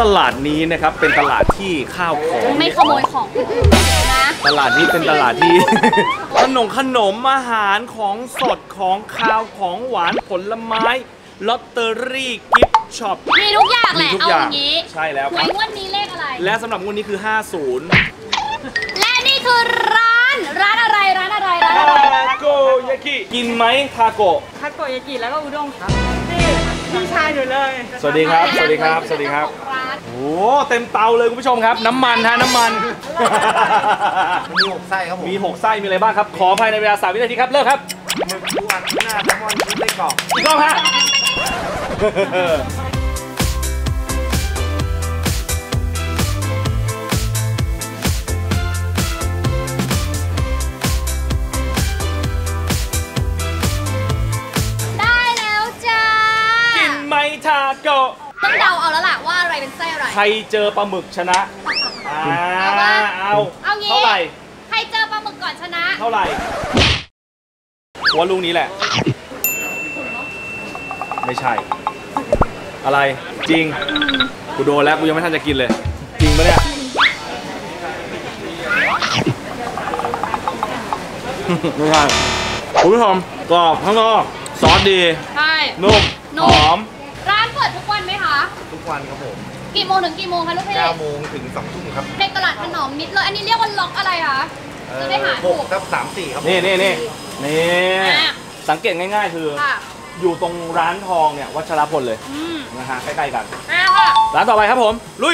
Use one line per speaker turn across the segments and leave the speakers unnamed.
ตลาดนี้นะครับเป็นตลาดที่ข้าวของ
ไม่ขโมยของนะ
ตลาดนี้เป็นตลาดที่ ขนมอาหารของสดของคาวของหวานผลไม้ลอตเตอรี่กิฟต์ช็อป
มีทุกอย่างแหละเอาอย่างนี้
ใช่แล้วครับ
งวดนี้เลขอะไร
และสำหรับงวดนี้คือ50
และนี่คือร้านอะไร
ทาโกยากิกินไหมทาโก
ยากิแล้วก็อุด้งครับนี่พี่ชายอยู่เลย
สวัสดีครับสวัสดีครับสวัสดีครับโอ้เต็มเตาเลยคุณผู้ชมครับน้ำมันน้ำมัน
มี6 ไส้ครับผม
มี6 ไส้มีอะไรบ้างครับขอภายในเวลา3 วินาทีครับเริ่มครับ
หมึกทอดหน้าแซลมอนชุบไส้กรอก
อีกรอบฮะทาโก
ต้องเดาเอาแล้วล่ะว่าอะไรเป็นไส้อะไร
ใครเจอปลาหมึกชนะเอาเท่าไหร่
ใครเจอปลาหมึกก่อนชนะ
เท่าไหร่ว่าลูกนี้แหละไม่ใช่อะไรจริงกูโดนแล้วกูยังไม่ทันจะกินเลยจริงปะเนี่ยไม่ใช่คุณผู้ชมกรอบข้างนอกซอสดี
ใช่
นุ่มหอม
ร้านเปิดทุกวันไหมคะ
ทุกวันครับผม
กี่โมงถึงกี่โมงคะลูกพี่
9 โมงถึง 2 ทุ่มครับ
ในตลาดถนอมมิตรเลยอันนี้เรียกว่าล็อกอะไรคะจะได้หาถูก
6/3-4ครับ
นี่สังเกตง่ายๆคืออยู่ตรงร้านทองเนี่ยวัชรพลเลยนะฮะใกล้ๆกันร้านต่อไปครับผมลุย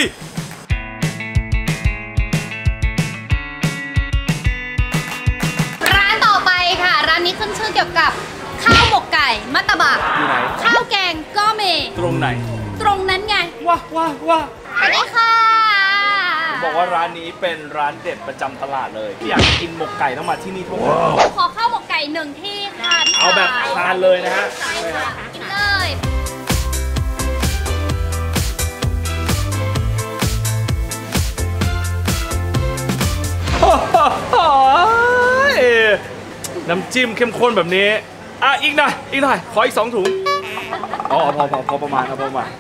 ร้านต่อไปค่ะร้านนี้ขึ้นชื่อเกี่ยวกับข้าวหมกไก่มัตตบะ
อยู่ไหน
ข้าวแกงก็เม
ตรงไหน
ตรงนั้นไง
ว้า
อันนี้ค่ะ
บอกว่าร้านนี้เป็นร้านเด็ดประจำตลาดเลยที่อยากกินหมกไก่ต้องมาที่นี่ทุกคน
ขอข้าวหมกไก่1 ที่ค่ะ
เอาแบบทานเลยนะฮะ
ใช่ค่ะกินเลย
น้ำจิ้มเข้มข้นแบบนี้อีกหน่อยขออีก2 ถุงพอประมาณ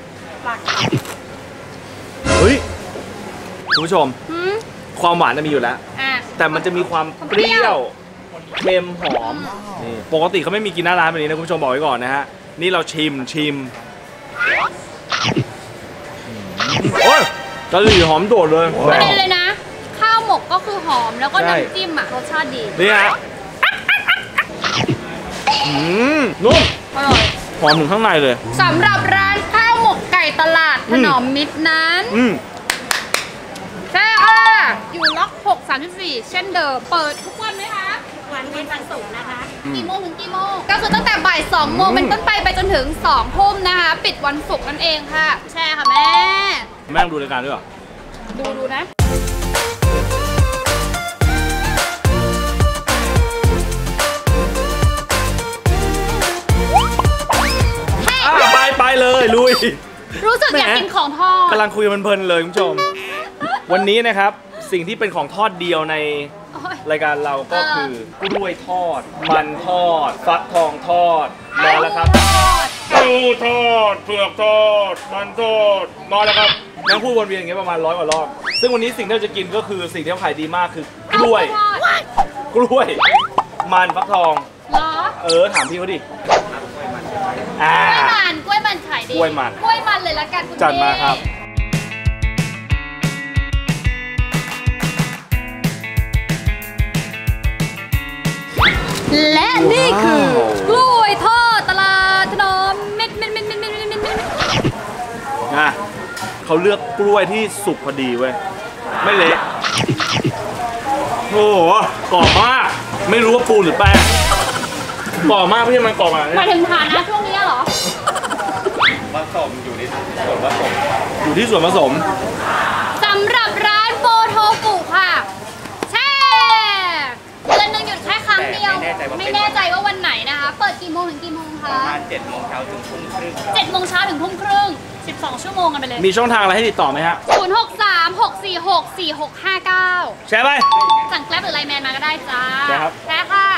เฮ้ยคุณผู้ชมความหวานจะมีอยู่แล้วแต่มันจะมีความเปรี้ยวเค็มหอมนี่ปกติเขาไม่มีกินหน้าร้านแบบนี้นะคุณผู้ชมบอกไว้ก่อนนะฮะนี่เราชิมโอ้ยกะหรี่หอมโดดเลย
ประเด็นเลยนะข้าวหมกก็คือหอมแล้วก็น้ำจิ้มรสชาติดี
นี่ฮะนุ่ม
อร่อย
หอมถึงข้างในเลย
สำหรับร้านข้าวหมกไก่ตลาดถนอมมิตรนั้นใช่ค่ะอยู่ล็อก6/34เช่นเดิมเปิดทุกวันไหมคะทุกวันเป็นวันศุกร์นะคะกี่โมงถึงกี่โมงก็คือตั้งแต่บ่าย2 โมงเป็นต้นไปจนถึง2 ทุ่มนะคะปิดวันศุกร์นั่นเองค่ะใช่ค่ะแม่
ดูรายการด้วยเหรอ
ดูนะ
ไปเลยลุย
รู้สึกอยากกินของทอด
กำลังคุยมันเพลินเลยคุณผู้ชมวันนี้นะครับสิ่งที่เป็นของทอดเดียวในรายการเราก็คือกล้วยทอดมันทอดฟักทองทอดมาแล้วครับปูทอดเผือกทอดมันทอดมาแล้วครับนั่งพูดวนเวียนอย่างเงี้ยประมาณ100 กว่ารอบซึ่งวันนี้สิ่งที่เราจะกินก็คือสิ่งที่เขาขายดีมากคือกล้วยมันฟักทองถามพี่เขาดิ
กล้วยมันขายดีกล้วยมันเลยละกันคุณ
จัดมาครับ
และนี่คือกล้วยทอดตลาดถนอมมิตร
เขาเลือกกล้วยที่สุกพอดีเว้ยไม่เละโอ้โหกรอบมากไม่รู้ว่าปูนหรือแป้งกรอบมากพี่มันกรอบมา
มาถึงฐานะช่วงนี้เหรอ
ผสมอยู่ที่ส่วนผสม
สำหรับร้านโบโทกุค่ะแช่เดือนนึงหยุดแค่ครั้งเดียวไม่แน่ใจว่าวันไหนนะคะเปิดกี่โมงถึงกี่โมงคะ
ประมาณ7 โมงเช้าถึงทุ่มครึ่ง
7 โมงเช้าถึงทุ่มครึ่ง12 ชั่วโมงกันไปเลย
มีช่องทางอะไรให้ติดต่อไหมฮะ
063-646-4659
แชร์ไป
สั่งแกร็บหรือไลน์แมนมาก็ได้จ้า
แชร์ครับ
แชร์ค่ะ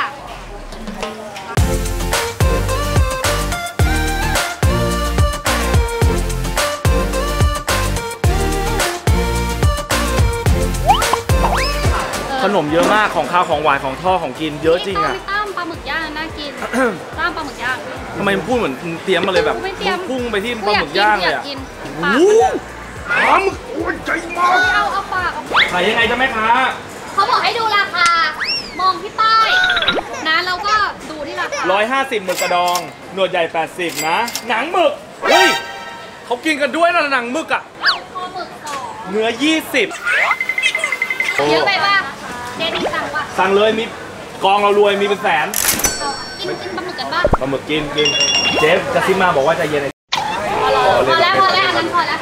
นมเยอะมากของข้าวของหวานของทอดของกินเยอะจริงอ่ะ
พี่ตั้มปลาหมึกย่างน่ากิน ตั้มปลาหมึกย่าง
ทำไมมันพูดเหมือนเตรียมมาเลยแบบ
ไม่เตรียม
พุ่งไปที่ปลาหมึกย่างเลยอ่ะ
กิน
โอ้โหปลาหมึกโอ้ยใจมาก
เอาปาก
ขายยังไงจ๊ะแม่ค้า
เขาบอกให้ดูราคา มองที่ป้ายนะเราก็ดูที่ราคา
150หมึกกระดองหนวดใหญ่80นะหนังหมึกเฮ้ยเขากินกันด้วยนะหนังหมึกอ่ะ
เอาคอหมึกสอง
เนื้อ20
เยอะไปป่ะเจนี่สั่งป่ะ
สั่งเลยมีกองเรารวยมีเป็นแสน
เอากินปลาหมึกกันป่ะ
ปลาหมึกกินเจฟกระซิบมาบอกว่าใจเย็น
พอแล้วอันนั้นพอแล้ว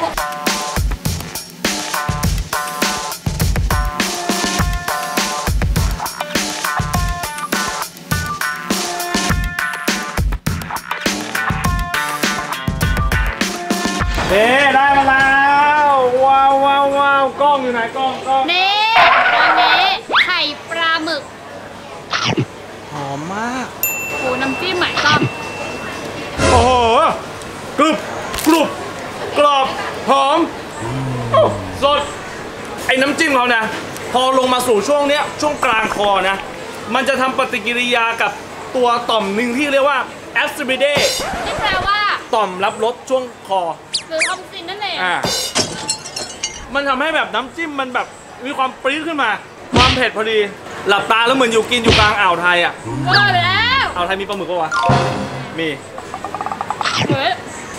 เด้ได้มาแล้วว้าวกล้องอยู่ไหนกล้อง
นี่ตอนนี้ไข่ปลาหมึก
หอมมาก
โอ้น้ำจิ้มใหม่ต้อม
โอ้โหกรุบกรอบหอมสดไอ้น้ำจิ้มเขานะพอลงมาสู่ช่วงเนี้ยช่วงกลางคอนะมันจะทำปฏิกิริยากับตัวต่อมหนึ่งที่เรียกว่าแอสซิบิเด
ที่แปลว่า
ต่อมรับรสช่วงคอ
หรือทอมซินนั่นเอง
มันทำให้แบบน้ำจิ้มมันแบบมีความปรี๊ดขึ้นมา ความเผ็ดพอดี หลับตาแล้วเหมือนอยู่กินอยู่กลางอ่าวไทยอ่ะ
แล้ว
อ่าวไทยมีปลาหมึกปะวะมี
เฮ้ย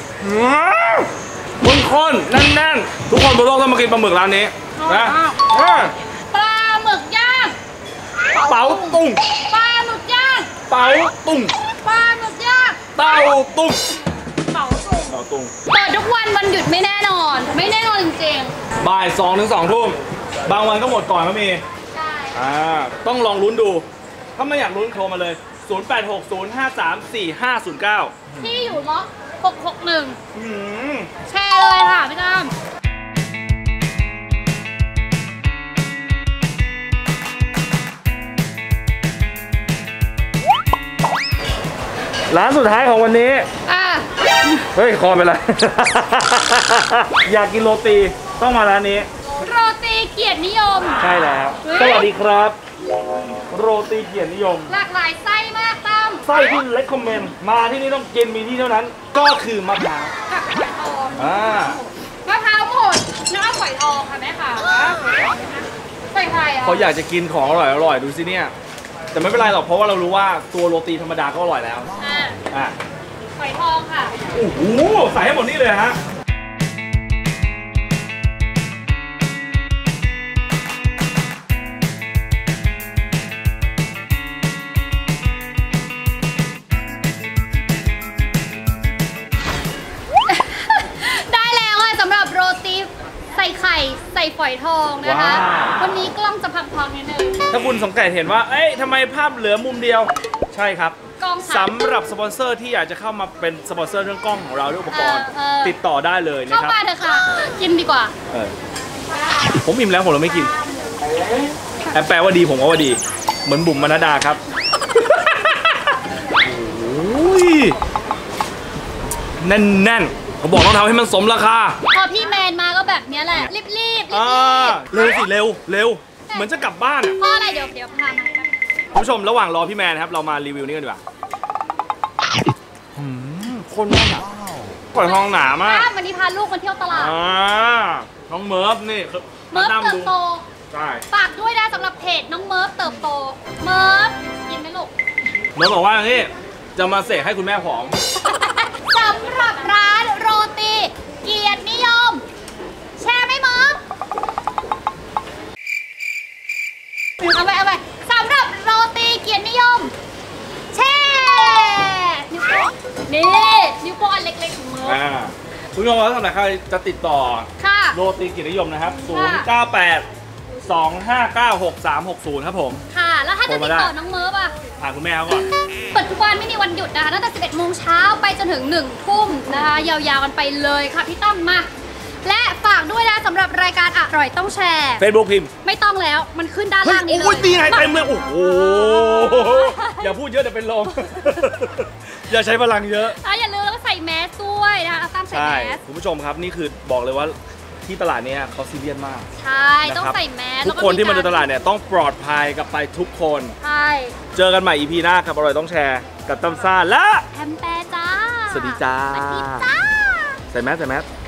ข้นๆแน่นๆทุกคนบนโลกต้องมากินปลาหมึกร้านนี้นะ
ปลาหมึกย่าง
เป๋าตุ้ง
ปลาหมึกย่าง
เป๋าตุ้ง
ปลาหมึกย่าง
เต้าตุ้ง
เป๋าตุ่ม
เต้าตุ้ง
เปิดทุกวันวันหยุดไม่แน่นอน ไม่แน่นอนจริง
บ่าย2 ถึง 2 ทุ่มบางวันก็หมดก่อนก็มี
ๆใช่
ต้องลองลุ้นดู ถ้าไม่อยากลุ้นโทรมาเลย 0860534509
ที่อยู่ล็อก661
อืม
แชร์เลยค่ะพี่ตั้ม
ร้านสุดท้ายของวันนี้
อ่ะ
เฮ้ย คอเป็นไร อยากกินโรตีต้องมาร้านนี้
โรตีเกียรตินิยม
ใช่แล้ว
เฮ้ย
สวัสดีครับ โรตีเกียรตินิยม
หลากหลายไส้มากตั้ม
ไส้ที่เล็กคอมเมนต์มาที่นี่ต้องกินมีที่เท่านั้น ก็คือมะพร้าว
กับฝอยทอง
อ่าม
ะพร้าวหมดน้ำฝอยทองค่ะแม่ค่ะใส่ไข่อ่ะ
เขาอยากจะกินของอร่อยๆดูสิเนี่ย แต่ไม่เป็นไรหรอกเพราะว่าเรารู้ว่าตัวโรตีธรรมดาก็อร่อยแล้ว อ่ะ
ฝอยทองค่ะ
โอ้โหใส่ให้หมดนี่เลยฮะ
ได้แล้วค่ะสำหรับโรตีใส่ไข่ใส่ฝอยทองนะคะ
ว้าว
วันนี้กล้องจะพังๆนิดนึง
ถ้าคุณสังเกตเห็นว่า เอ้ยทำไมภาพเหลือมุมเดียว ใช่ครับ
กล้อง
สำหรับสปอนเซอร์ที่อยากจะเข้ามาเป็นสปอนเซอร์เรื่องกล้องของเราด้วยอุปกรณ์
เออ
ติดต่อได้เลยนะ
เข้า
ครับ
มาเถอะค่ะ กินดีกว่า
เออผมอิ่มแล้วผมเลยไม่กินแปลว่าดีผมก็ว่าดี เหมือนบุ๋มมนดาครับโอ้ยแน่นๆเขาบอกต้องทำให้มันสมราคา
พอพี่แมนมาก็แบบเนี้ยแหละ รีบ
อ่าเร็วสิเร็วเหมือนจะกลับบ้านอะ
เพราะอะไรเดี๋ยวพามาครับ
คุณผู้ชมระหว่างรอพี่แมนนะครับเรามารีวิวนี่กันดีกว่าคนมากอะปล่อยทองหนามาก
วันนี้พาลูกมาเที่ยวตลาด
น้องเมิร์ฟนี่คือ
เมิร์ฟเติบโต
ใช่
ฝากด้วยนะสำหรับเพจน้องเมิร์ฟเติบโต เมิร์ฟกินไหมลูก
เมิร์ฟบอกว่านี่จะมาเสกให้คุณแม่ผอม
สำหรับร้านโรตีเกียรตินิยม แชร์ไหมเมิร์ฟเอาไปสำหรับโรตีเกียรตินิยม แชร์นิ้วโป้งนี่นิ้วโป้งอันเล็กๆของเมิร์ฟ
คุณผู้ชมว่าสำหรับใครจะติดต่อ
ค่ะ
โรตีเกียรตินิยมนะครับ
ค่ะ
098-259-6360 ครับผม
ค่ะ แล้วถ้าจะติดต่อน้องเมิร์ฟอ่ะ
ถามคุณแม่เขาก่อน
เปิดทุกวันไม่มีวันหยุดนะคะตั้งแต่ 11 โมงเช้าไปจนถึง 1 ทุ่มนะคะ ยาวๆกันไปเลยค่ะพี่ตั้มมา และฝากด้วยนะสำหรับรายการอร่อยต้องแชร์
Facebook พิมพ์
ไม่ต้องแล้วมันขึ้นด้านล่างนี้เลย
โอ้ยดีไงเต็มเลยโอ้โห อย่าพูดเยอะเดี๋ยวเป็นลม อย่าใช้พลังเยอะ
อย่าลืมแล้วก็ใส่แมสด้วยนะคะตั้มใส่
ใช่
แมส
คุณผู้ชมครับนี่คือบอกเลยว่าที่ตลาดเนี้ยเขาซีเรียสมาก
ใช่ ต้อง
นะครับ
ใส่แมส
ทุกคนที่มาเดินตลาดเนี่ยต้องปลอดภัยกับไปทุกคน
ใช่
เจอกันใหม่ EP หน้าครับอร่อยต้องแชร์กับตั้มซ่าและ
แฮมแปร์จ้า
สวัสดีจ้า
สวัสดีจ้า
ใส่แมส